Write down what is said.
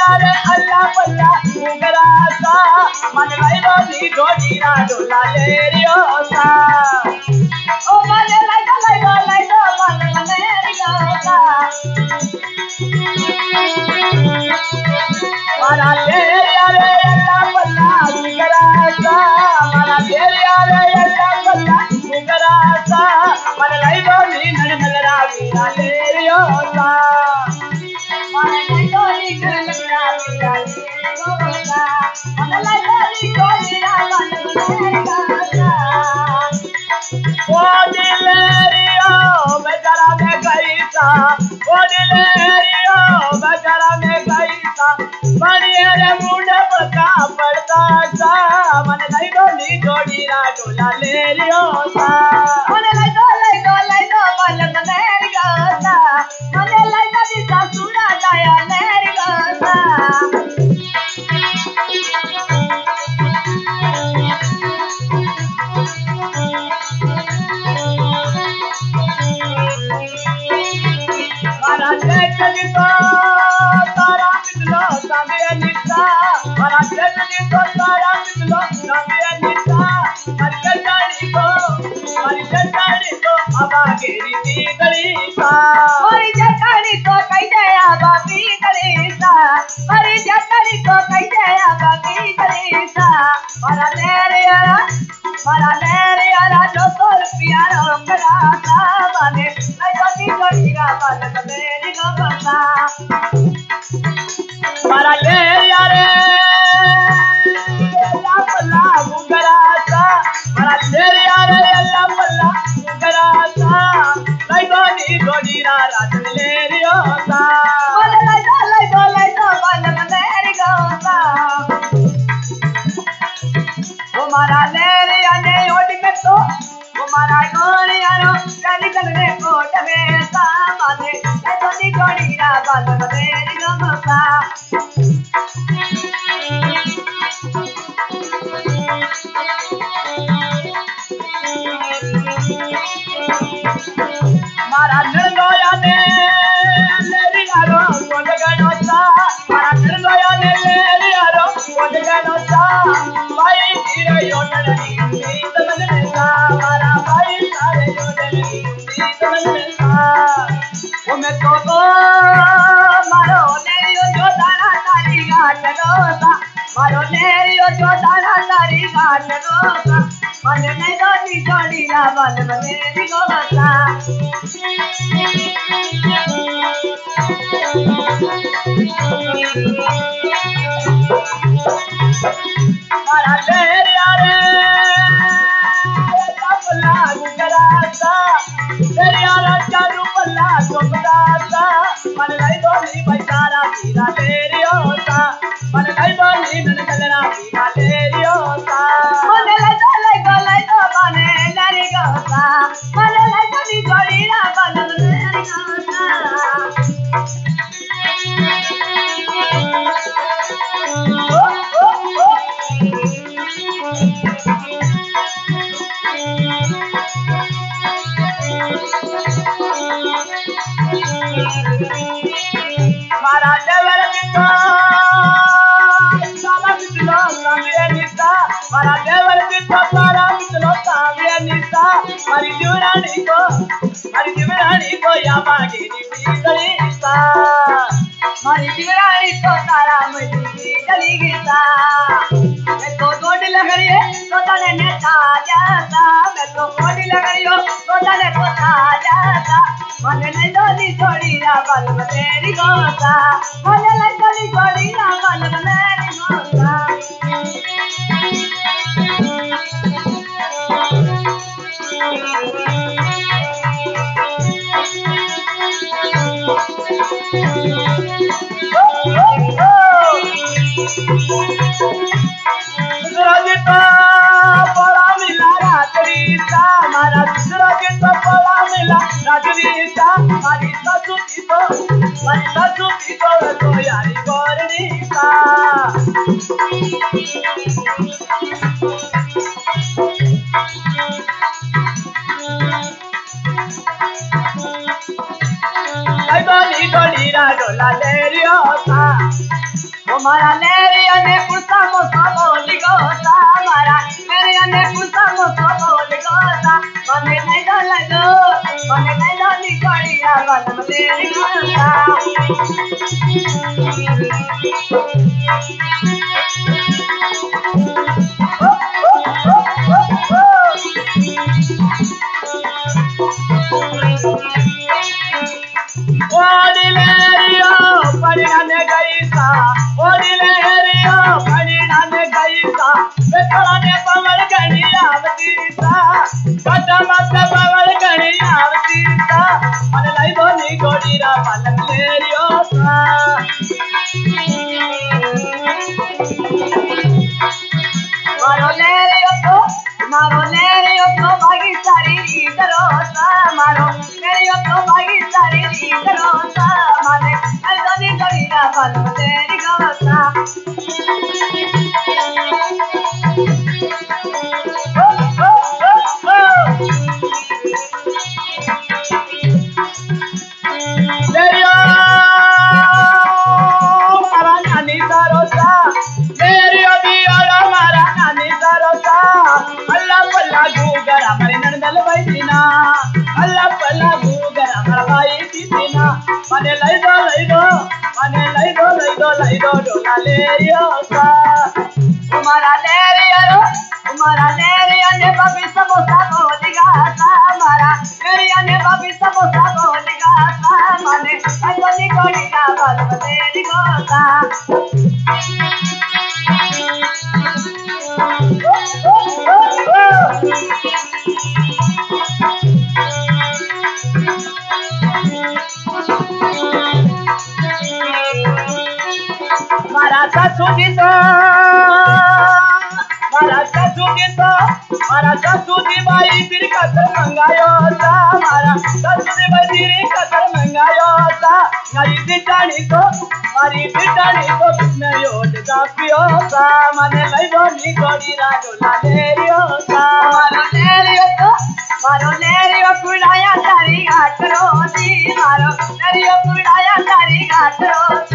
यारे अल्लाह बल्ला मुगरासा मन लाई बोली जोड़ी ना डोला ले रियो सा ओ मन लाई दो मन ले रियो सा मारा तेरे यारे अल्लाह बल्ला मुगरासा मारा तेरे यारे अल्लाह बल्ला मुगरासा मन लाई बोली नन नगरा वीरा ले रियो सा मन लाई बोली नन नगरा वीरा ले रियो सा मन लाई बोली कोई ना मन ले रियो सा ओ दिलेरियो बेचारा में कैसा ओ दिलेरियो बेचारा में कैसा मणिये रे मुंडे बका पड़ता सा मन लाई डोली जोड़ी रा डोला ले रियो सा मन लाई दो मन ले रियो सा मन लाई दी सासुरा जाया ले रियो सा मारा चली तो तारा मिलो सामे निसा मारा चली तो तारा मिलो सामे निसा मारी चटाड़ी को आबा गेरी दी गली सा मारी चटाड़ी को कई दे आबा की गली सा मारी चटाड़ी को कई दे आबा की गली सा मारा ले यारा जो तो रुपया रोकड़ा सा माने नहीं जोड़ी रा बाल मेरी गोसा मारा ले यारे अल्लाह बल्ला मुगरासा मारा ले यारे अल्लाह बल्ला मुगरासा नहीं बोली जोड़ी रा रात ले रियो सा बोले लाई दो बाल मेरी गोसा ओ मारा ले याने ओडी में तो ओ मारा गोरी यारो गाली करने कोट में सा माने नहीं जोड़ी रा बाल मेरी गोसा मारा नरगोया ने लेरी यारो कोट गणोसा मारा नरगोया ने लेरी यारो कोट गणोसा भाई तेरे योटनी समझ में सा मारा भाई सारे योटनी समझ में सा ओ मैं तो मारो नेरियो जो दाना तारी घाट रोसा मारो नेरियो जो दाना तारी घाट रोसा मन नहीं दोनी जोड़ी रा बाल मेरी गोसा मारा तेरे यारे बल्ला मुगरासा तेरे यारा चारू बल्ला चौकदासा मन लाई बोली बेचारा वीरा ले रियो सा मन लाई बोली नन नगरा वीरा ले रियो सा मन लाई दो मन ले रियो सा मन लाई दी जोड़ी रा बाल मेरी गोसा मारा देवर बितो सारा मिलो सामे निसा मारा देवर बितो सारा मिलो सामे निसा मारी जीवरानी को या बागी दी गली सा मारी जीवरानी को सारा मुझी गली सा मैं तो गोडी लग रही है तो तने ने ताजा मैं तो गोडी लग रही हो तो तने को ताजा मन नहीं दोनी जोड़ी रा बाल मेरी गोसा मन नहीं दोनी जोड़ी रा बाल मेरी गोसा सुरजिता पड़ा मिला रात्रि सा मारा सुरजिता पड़ा मिला रात्रि सा मारी ससुती तो यारी गोरनी सा डोली डोली रा डोला ले रियो सा मारा लेरिया ने कुर्ता मोसा बोल गोसा मारा लेरिया ने कुर्ता मोसा बोल गोसा मने नहीं दो निकलिया मन लेरी गोसा ओडी लेरिया परिणाने गईसा ओडी लेरिया परिणाने गईसा बेतराने पवल गणी आवतीसा कटा मत पवल गणी आवतीसा मन लाई दोनी गोडीरा पालन लेरियो सा मारो लेरियो तो भागी सारी करोसा मारो लेरियो तो भागी सारी करोसा माने अलगनी गरीना बन तेरी गोसा लेरियो मारा नानी करोसा लेरियो दियोला मारा नानी करोसा अल्लाह पल्ला गुगरा मरे नंदल बैठिना अल्लाह पल्ला गुगरा मरवाई दीना मने लई दो डोला लेरियो सा तुम्हारा लेरिया ने बाबी समोसा बोलिगा सा हमारा लेरिया ने बाबी समोसा बोलिगा सा मने अगली कोड़ी का बल तेरी गोसा मारा सासू जी बाई फिर कतर मंगायो सा मारा सासू जी बाई फिर कतर मंगायो सा मारी बिटानी को किसने योट जा पियो सा मने लई दोनी गोड़ी राडोला लेरियो सा मारो लेरियो कुड़ाया तारी घाट रोजी मारो लेरियो कुड़ाया तारी घाट रोजी